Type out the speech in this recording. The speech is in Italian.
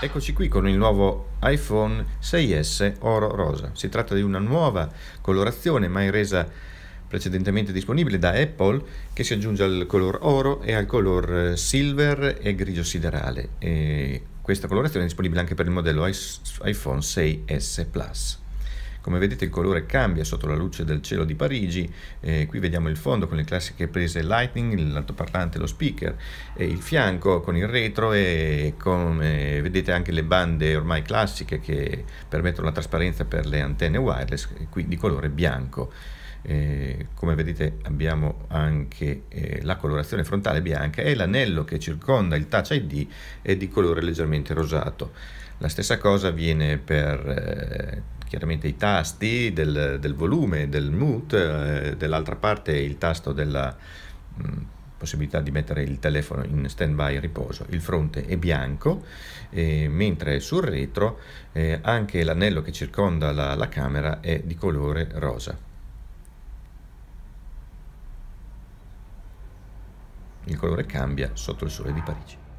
Eccoci qui con il nuovo iPhone 6S oro rosa. Si tratta di una nuova colorazione mai resa precedentemente disponibile da Apple, che si aggiunge al color oro e al color silver e grigio siderale. E questa colorazione è disponibile anche per il modello iPhone 6S Plus. Come vedete il colore cambia sotto la luce del cielo di Parigi. Qui vediamo il fondo con le classiche prese Lightning, l'altoparlante, lo speaker, e il fianco con il retro, e come vedete anche le bande ormai classiche che permettono la trasparenza per le antenne wireless, qui di colore bianco. Come vedete abbiamo anche la colorazione frontale bianca, e l'anello che circonda il Touch ID è di colore leggermente rosato. La stessa cosa avviene per chiaramente i tasti del volume, del mute, dell'altra parte il tasto della possibilità di mettere il telefono in stand-by riposo. Il fronte è bianco, mentre sul retro anche l'anello che circonda la camera è di colore rosa. Il colore cambia sotto il sole di Parigi.